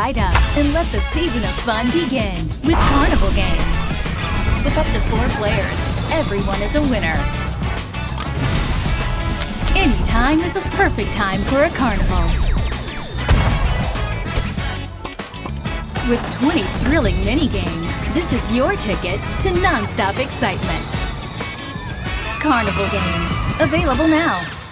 side up and let the season of fun begin with Carnival games. With up to 4 players, everyone is a winner. Any time is a perfect time for a carnival. With 20 thrilling mini-games, this is your ticket to non-stop excitement. Carnival games, available now.